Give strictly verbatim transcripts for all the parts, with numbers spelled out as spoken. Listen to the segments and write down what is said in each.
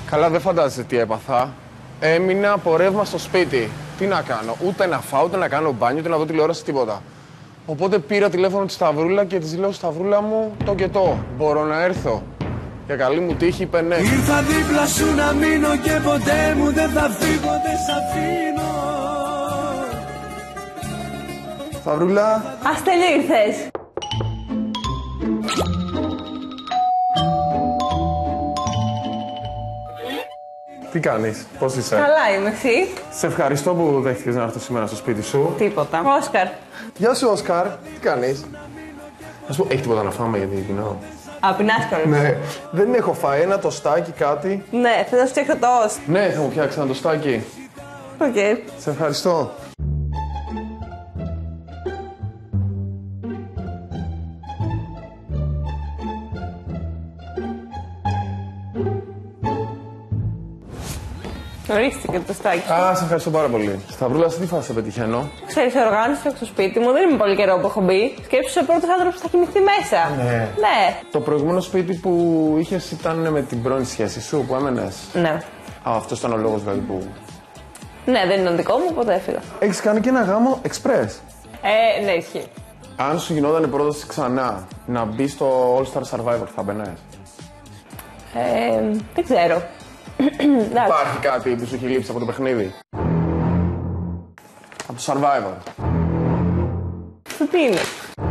Καλά, δεν φαντάζεσαι τι έπαθα. Έμεινα από ρεύμα στο σπίτι. Τι να κάνω, ούτε να φάω, ούτε να κάνω μπάνιο, ούτε να δω τηλεόραση, τίποτα. Οπότε πήρα τηλέφωνο τη Σταυρούλα και της λέω: Σταυρούλα μου, το και το. Μπορώ να έρθω? Για καλή μου τύχη είπε ναι. Ήρθα δίπλα σου να μείνω και ποτέ μου δεν θα φύγω, δεν σ' αφήνω. Σταυρούλα. Αστέλιο ήρθες. Τι κάνεις, πώς είσαι? Καλά είμαι, εσύ? Σε ευχαριστώ που δέχτηκες να έρθω σήμερα στο σπίτι σου. Τίποτα. Όσκαρ. Γεια σου, Όσκαρ. Τι κάνεις? Να σου πω, έχει τίποτα να φάμε γιατί πεινάω? Α, πεινάς κιόλας. Ναι. Δεν έχω φάει ένα τοστάκι, κάτι. Ναι, θες να σου φτιάξω τόστ. Ναι, θα μου φτιάξει ένα τοστάκι. Οκ. Okay. Σε ευχαριστώ. Ορίστηκε το τοστάκι. Α, σε ευχαριστώ πάρα πολύ. Σταυρούλα, σε τι φάση σε πετυχαίνω? Ξέρεις, οργάνωση στο σπίτι μου, δεν είμαι πολύ καιρό που έχω μπει. Σκέψου ο πρώτος άνθρωπος που θα κοιμηθεί μέσα. Ναι. Ναι. Το προηγούμενο σπίτι που είχες ήταν με την πρώην σχέση σου που έμενες? Ναι. Α, αυτός ήταν ο λόγος δηλαδή που... Ναι, δεν ήταν δικό μου, οπότε έφυγα. Έχεις κάνει και ένα γάμο express. Ε, ναι, ισχύει. Αν σου γινόταν η πρόταση ξανά να μπει στο All Star Survivor, θα μπαινες? Ε, δεν ξέρω. Υπάρχει κάτι που σου έχει λείψει από το παιχνίδι? Από το Survivor. Αυτό τι είναι?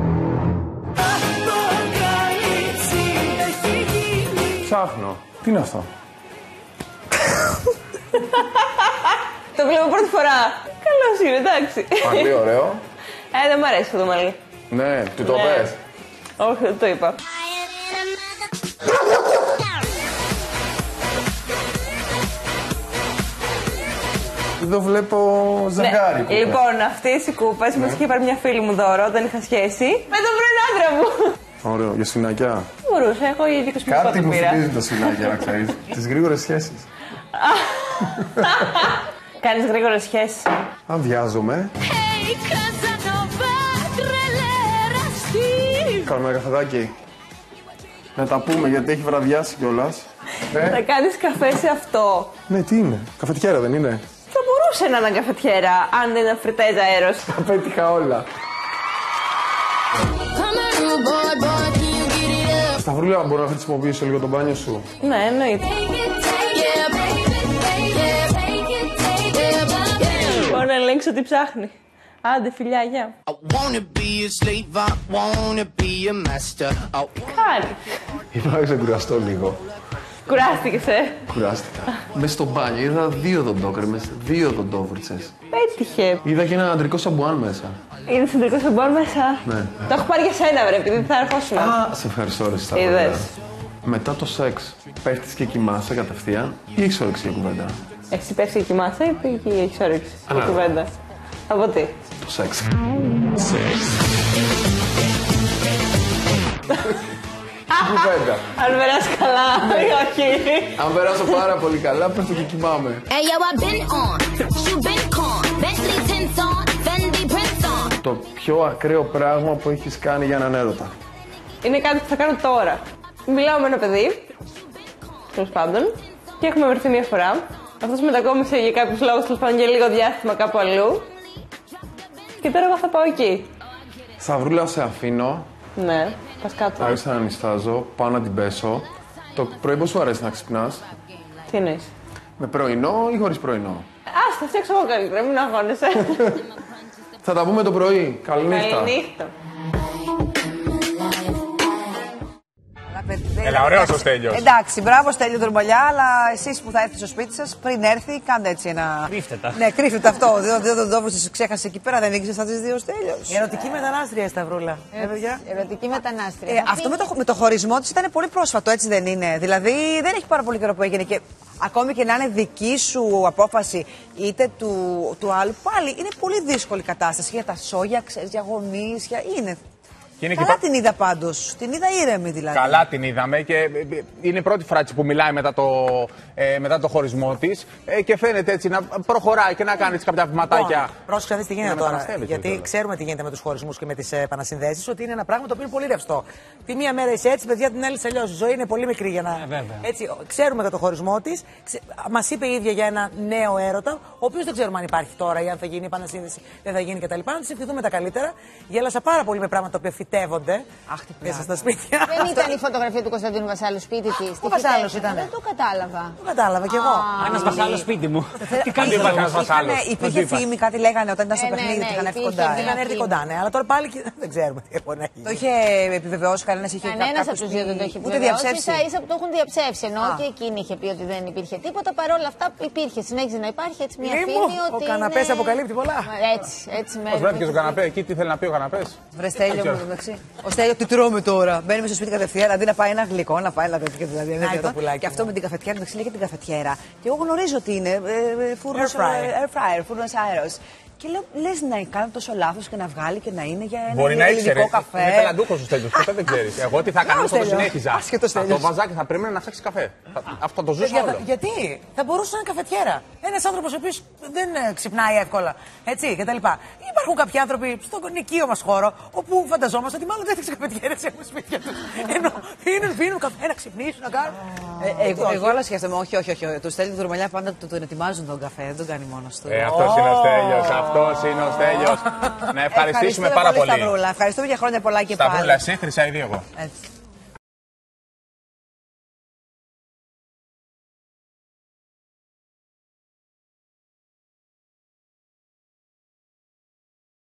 Ψάχνω. Τι είναι αυτό? Το βλέπω πρώτη φορά. Καλώς είναι, εντάξει. Πολύ ωραίο. Ε, δεν μ' αρέσει αυτό το μαλλί. Ναι, του το Ναι. πες? Όχι, δεν το είπα. Εδώ βλέπω ζευγάρι. Ναι. Λοιπόν, αυτές οι κούπες ναι. Μας είχε πάρει μια φίλη μου δώρο όταν είχα σχέση με τον πρώην άντρα μου. Ωραίο, για σφινάκια. Μπορούσα, έχω ήδη είκοσι πέντε Κάτι μου πήρα. θυμίζει το σφινάκια, να ξέρεις. Τις γρήγορες σχέσεις. Κάνεις γρήγορες σχέσεις? Αν βιάζομαι. Κάνουμε ένα καφεδάκι. Να τα πούμε γιατί έχει βραδιάσει κιόλας. Θα κάνεις καφέ σε αυτό? Ναι, τι είναι, καφετιέρα δεν είναι? Θα μπορούσε να είναι καφετιέρα, αν δεν ήταν φριτέζα αέρος. Τα πέτυχα όλα. Σταυρούλα, μπορώ να χρησιμοποιήσω λίγο το μπάνιο σου? Ναι, εννοείται. Μπορώ να ελέγξω τι ψάχνει. Άντε, φιλιά, γεια. Τι κάνεις? Είπα να ξεκουραστώ λίγο. Κουράστηκες, ε? Κουράστηκα. Μες στο μπάνιο είδα δύο δοντόκρεμες, δύο δοντόβουρτσες. Πέτυχε. Είδα και ένα αντρικό σαμπουάν μέσα. Είναι συντρικό σαμπουάν μέσα. Ναι. Το έχω πάρει για σένα, βρε, επειδή θα ερχόσουν. Α, σε ευχαριστώ, ρε Σταυρούλα. Είδες. Μετά το σεξ, πέφτεις και κοιμάσαι κατευθείαν ή έχεις όρεξη για κουβέντα? Εσύ πέφτεις και κοιμάσαι ή έχεις όρεξη για κουβέντα? Από τι? Το σεξ. Σεξ. Κουβέντα. Αν περάσει καλά ή όχι? Αν περάσω πάρα πολύ καλά, πέφτω και κοιμάμαι. Το πιο ακραίο πράγμα που έχεις κάνει για έναν έρωτα? Είναι κάτι που θα κάνω τώρα. Μιλάω με ένα παιδί, τέλος πάντων, και έχουμε βρεθεί μια φορά. Αυτός μετακόμισε για κάποιους λόγους, τέλος πάντων, για λίγο διάστημα κάπου αλλού. Και τώρα εγώ θα πάω εκεί. Σταυρούλα, σε αφήνω. Ναι, πας κάτω. Άρχισα να νιστάζω, πάω να την πέσω. Το πρωί πώς σου αρέσει να ξυπνάς? Τι εννοείς? Με πρωινό ή χωρίς πρωινό? Ας, θα φτιάξω εγώ καλύτερα, μην αγχώνεσαι. Θα τα πούμε το πρωί. Καληνύχτα. Καληνύχτα. Έλα, ωραίος ο Στέλιος. Εντάξει, μπράβο Στέλιο Τουρμπαλιά, αλλά εσείς που θα έρθετε στο σπίτι σας, πριν έρθει, κάντε έτσι ένα. Κρύφτε τα. Ναι, κρύφτε τα αυτό. Δύο, δύο δοντόβρους ξέχασε εκεί πέρα, δεν ήξερε αυτά τις δύο Στέλιος. Η ερωτική μετανάστρια, Σταυρούλα. Ε, παιδιά. Ερωτική μετανάστρια. Ε, αυτό με το, με το χωρισμό της ήταν πολύ πρόσφατο, έτσι δεν είναι? Δηλαδή δεν έχει πάρα πολύ καιρό που έγινε και ακόμη και να είναι δική σου απόφαση είτε του, του άλλου, πάλι είναι πολύ δύσκολη κατάσταση για τα σόγια, ξέρεις, για γονείς, για... είναι. Και Καλά την είδα πάντως. Την είδα ήρεμη δηλαδή. Καλά την είδαμε και είναι η πρώτη φορά που μιλάει μετά το, ε, μετά το χωρισμό της ε, και φαίνεται έτσι να προχωράει και να κάνει κάποια βηματάκια. Λοιπόν, πρόσεξε να δεις τι γίνεται να τώρα. μεταναστεύει, Γιατί ξέρουμε τι γίνεται με τους χωρισμούς και με τις επανασυνδέσεις, ότι είναι ένα πράγμα το οποίο είναι πολύ ρευστό. Τη μία μέρα είσαι έτσι, παιδιά, την άλλη είσαι αλλιώς. Η ζωή είναι πολύ μικρή για να. Ε, έτσι, ξέρουμε για το χωρισμό της. Μας είπε η ίδια για ένα νέο έρωτα, ο οποίος δεν ξέρουμε αν υπάρχει τώρα ή αν θα γίνει επανασύνδεση, δεν θα γίνει κτλ. Να της ευχηθούμε τα καλύτερα. Γέλασα πάρα πολύ με πράγματα τα οποία φυτεύονται. Αχ, τι μέσα στα σπίτια. Δεν ήταν η φωτογραφία του Κωνσταντίνου Βασάλου σπίτι της. Ο Βασάλος ήταν. Δεν το κατάλαβα. Το κατάλαβα κι εγώ. Ένα Βασάλο σπίτι μου. Τι κάνει ο Βασάλος. Υπήρχε φήμη, κάτι λέγανε όταν ήταν στο Ε, ναι, παιχνίδι, ναι, ότι είχαν έρθει υπήρχε κοντά. μια ε. Είχαν έρθει φήμη. κοντά, ναι, αλλά τώρα πάλι και δεν ξέρουμε τι μπορεί να γίνει. Το είχε επιβεβαιώσει κανένα, είχε Κανένα από του δύο δεν το έχει ούτε επιβεβαιώσει. διαψεύσει. Ίσα ίσα που το έχουν διαψεύσει. Ενώ Α. και εκείνη είχε πει ότι δεν υπήρχε τίποτα. Παρ' όλα αυτά υπήρχε, συνέχιζε να υπάρχει έτσι μια Μη μου, φήμη ο ότι. καναπές είναι- αποκαλύπτει πολλά. Έτσι, έτσι με. Πώς βρέθηκε στο καναπέ, εκεί τι θέλει να πει ο καναπές. Βρε Στέλιο μου, εντάξει. Ο Στέλιο, τι τρώμε τώρα. Μπαίνει στο σπίτι κατευθείαν, αντί να πάει ένα γλυκό, να πάει ένα τέτοιο. Δηλαδή, Να, το πουλάκι και αυτό μου. με την καφετιέρα, εντάξει, λέγεται την καφετιέρα. Και εγώ γνωρίζω ότι είναι ε, φούρνος, Air fryer. ε, air fryer, φούρνος αέρος. Και λέω, λες να κάνει τόσο λάθος και να βγάλει και να είναι για ένα Μπορεί να ήξερε. ελληνικό καφέ. Είναι ταλαντούχος ο Στέλιος, ποτέ δεν ξέρεις. Εγώ τι θα κάνω, Μπράβο, θα το Στέλιο. συνέχιζα. Άσχετος Αυτό Στέλιος. το βαζάκι θα πρέπει να φτιάξει καφέ. Θα- Αυτό το ζούσα Παιδιά, όλο. γιατί θα μπορούσε να είναι καφετιέρα. Ένα άνθρωπο ο οποίο δεν ε, ξυπνάει εύκολα. Έτσι κτλ. Υπάρχουν κάποιοι άνθρωποι στον νοικείο μα χώρο όπου φανταζόμαστε ότι μάλλον δεν έχει καφετιέρε έχουν σπίτια του. Ενώ πίνουν, πίνουν καφέ να ξυπνήσουν, να κάνουν. Ε, εγώ, εγώ όλα σκέφτομαι, όχι, όχι, όχι. Το Στέλιο του Ρωμαλιά πάντα του τον ετοιμάζουν τον καφέ, δεν τον κάνει μόνος του. Ε, αυτός είναι ο Στέλιος, αυτός είναι ο Στέλιος. Να ευχαριστήσουμε πάρα πολύ. Σταυρούλα. Ευχαριστούμε για χρόνια πολλά και πάλι. Σταυρούλα, εσύ, Χρυσάιδη, εγώ. Έτσι.